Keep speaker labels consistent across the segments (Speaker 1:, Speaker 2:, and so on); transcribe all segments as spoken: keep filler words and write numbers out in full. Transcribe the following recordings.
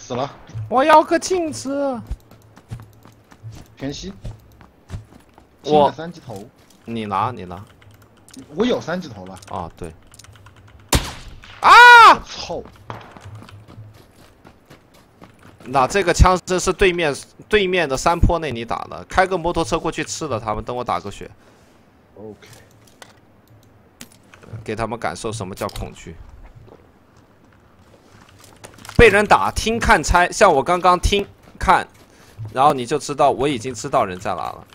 Speaker 1: 死了。
Speaker 2: 我要个镜子。
Speaker 1: 全息。
Speaker 2: 我
Speaker 1: 三级头。
Speaker 2: 你拿，你拿。
Speaker 1: 我有三级头了。
Speaker 2: 啊，对。啊！
Speaker 1: 操！
Speaker 2: 那这个枪声是对面对面的山坡那里打的，开个摩托车过去吃了他们，等我打个血。
Speaker 1: OK。
Speaker 2: 给他们感受什么叫恐惧。被人打，听看猜，像我刚刚听看，然后你就知道我已经知道人在哪了。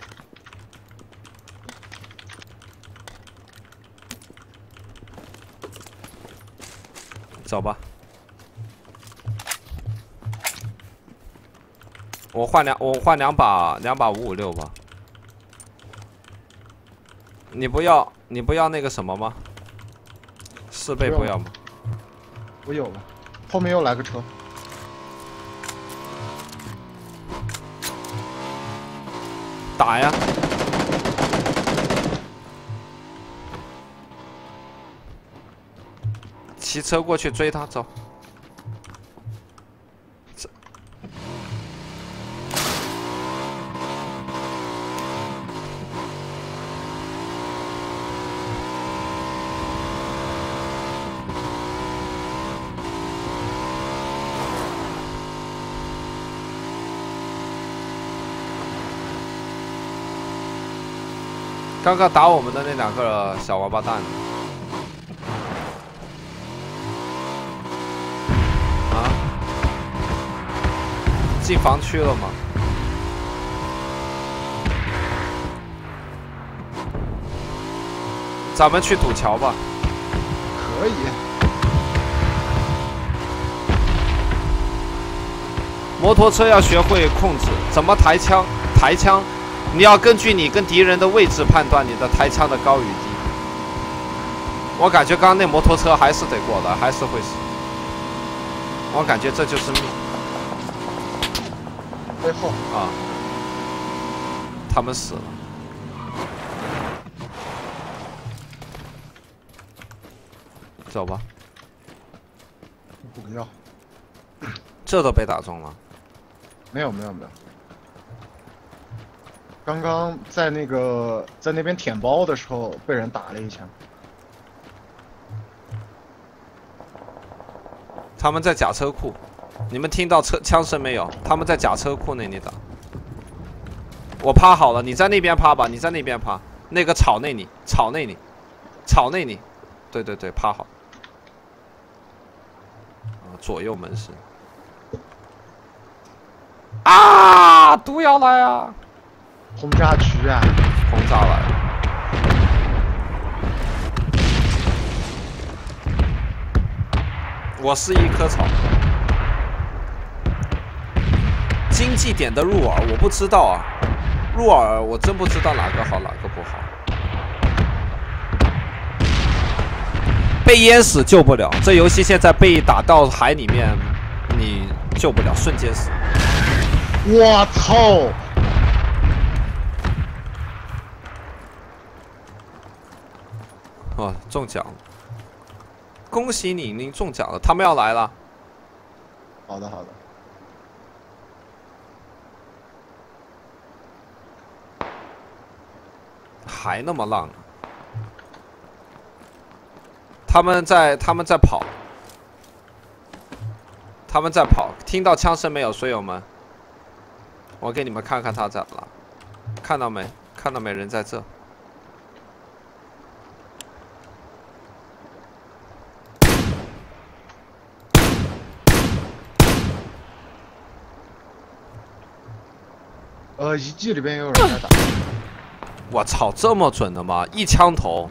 Speaker 2: 走吧。我换两，我换两把两把五五六吧。你不要，你不要那个什么吗？四倍不要吗？
Speaker 1: 我有了，后面又来个车。
Speaker 2: 打呀！骑车过去追他，走。刚刚打我们的那两个小王八蛋啊，进防区了吗？咱们去堵桥吧。
Speaker 1: 可以。
Speaker 2: 摩托车要学会控制，怎么抬枪？抬枪。你要根据你跟敌人的位置判断你的抬枪的高与低。我感觉刚刚那摩托车还是得过的，还是会死。我感觉这就是命。
Speaker 1: 背后
Speaker 2: 啊，他们死了。走吧。
Speaker 1: 不要。
Speaker 2: 这都被打中了。
Speaker 1: 没有没有没有。刚刚在那个在那边舔包的时候被人打了一枪。
Speaker 2: 他们在甲车库，你们听到车枪声没有？他们在甲车库那里打。我趴好了，你在那边趴吧，你在那边趴，那个草那里，草那里，草那里，对对对，趴好。啊，左右门是。啊！毒药来啊！
Speaker 1: 轰炸区啊！
Speaker 2: 轰炸来了！我是一棵草。经济点的入耳我不知道啊，入耳我真不知道哪个好哪个不好。被淹死救不了，这游戏现在被打到海里面，你救不了，瞬间死。
Speaker 1: 我操！
Speaker 2: 哦，中奖了！恭喜你，您中奖了！他们要来了。
Speaker 1: 好的，好的。
Speaker 2: 还那么浪！他们在，他们在跑，他们在跑。听到枪声没有，水友们？我给你们看看他在哪，看到没？看到没？人在这。
Speaker 1: 呃，遗迹里边也有人在打。
Speaker 2: 我操，这么准的吗？一枪头。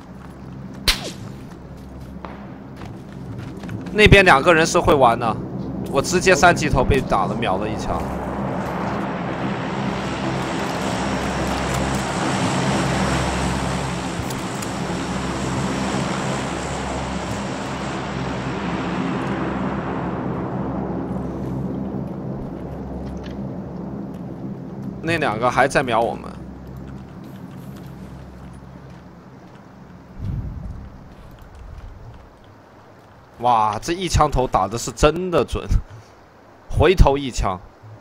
Speaker 2: 那边两个人是会玩的，我直接三级头被打了，秒了一枪。那两个还在瞄我们。哇，这一枪头打的是真的准， 回头一枪。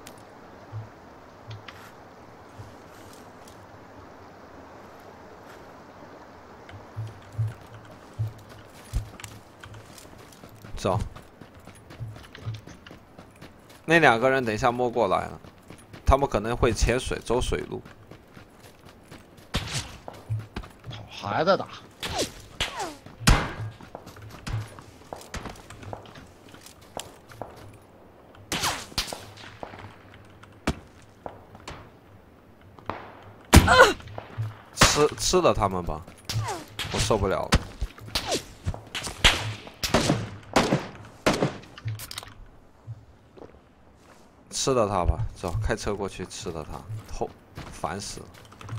Speaker 2: 走。那两个人等一下摸过来了，他们可能会潜水，走水路。
Speaker 1: 还在打。
Speaker 2: 吃吃了他们吧，我受不了了。吃了他吧，走，开车过去吃了他，后烦死了。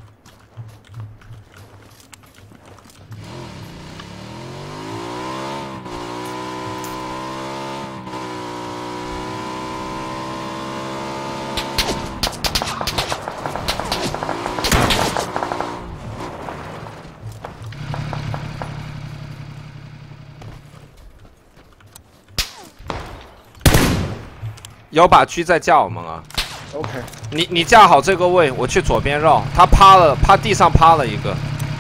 Speaker 2: 有把狙在架我们啊
Speaker 1: ，OK，
Speaker 2: 你你架好这个位，我去左边绕。他趴了，趴地上趴了一个。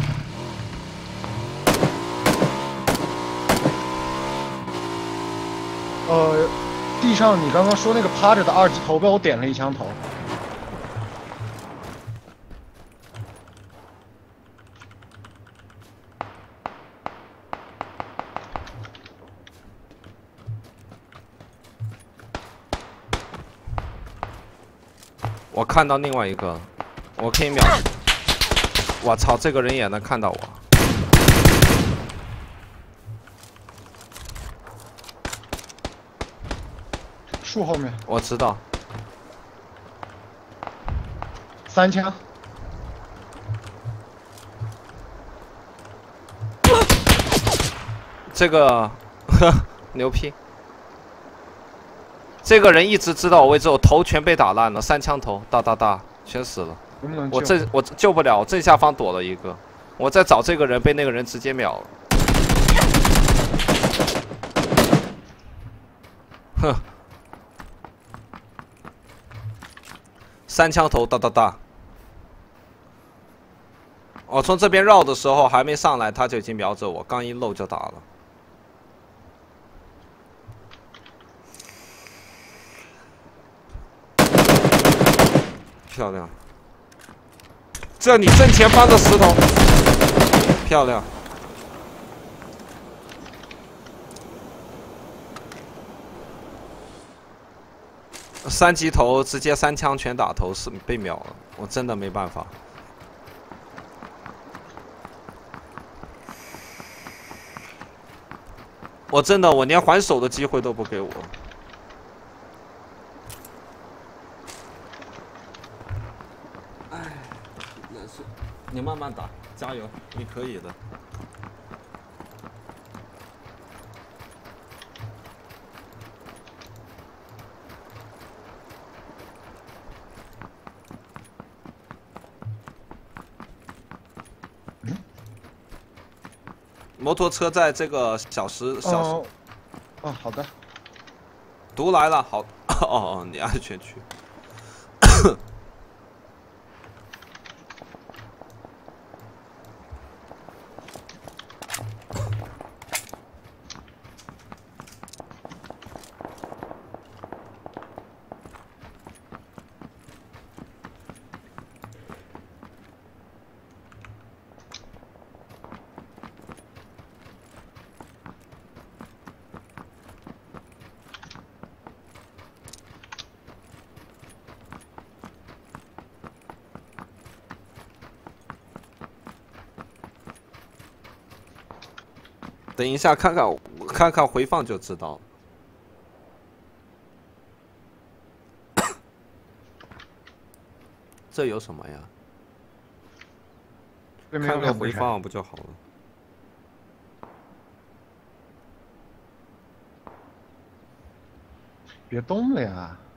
Speaker 1: 呃，地上你刚刚说那个趴着的二级头被我点了一枪头。
Speaker 2: 我看到另外一个，我可以秒。我操，这个人也能看到我。
Speaker 1: 树后面。
Speaker 2: 我知道。
Speaker 1: 三枪。
Speaker 2: 这个，呵，牛批。 这个人一直知道我位置，我头全被打烂了，三枪头，哒哒哒，全死了。
Speaker 1: 能不能
Speaker 2: 我正我救不了，我正下方躲了一个，我在找这个人，被那个人直接秒了。哼，三枪头，哒哒哒。我从这边绕的时候还没上来，他就已经瞄着我，刚一漏就打了。 漂亮！这你正前方的石头，漂亮！三级头直接三枪全打头，是被秒了，我真的没办法。我真的，我连还手的机会都不给我。 你慢慢打，加油，你可以的。
Speaker 1: 嗯，
Speaker 2: 摩托车在这个小石小石。
Speaker 1: 哦，哦，好的。
Speaker 2: 毒来了，好，哦哦，你安全区。等一下，看看看看回放就知道了。这有什么呀？看看回放不就好了？
Speaker 1: 别动了呀！